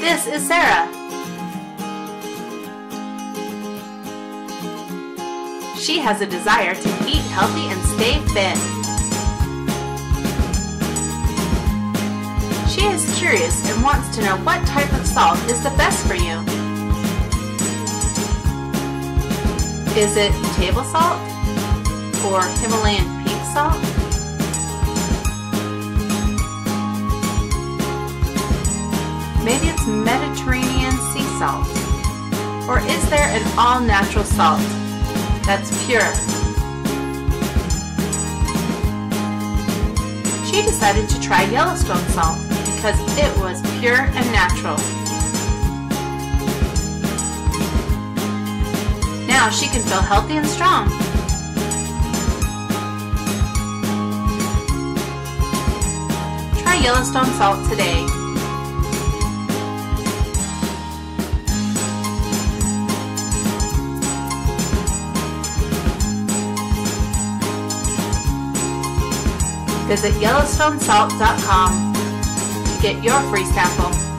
This is Sarah. She has a desire to eat healthy and stay fit. She is curious and wants to know what type of salt is the best for you. Is it table salt or Himalayan pink salt? Maybe it's Mediterranean sea salt. Or is there an all-natural salt that's pure? She decided to try Yellowstone salt because it was pure and natural. Now she can feel healthy and strong. Try Yellowstone salt today. Visit YellowstoneSalt.com to get your free sample.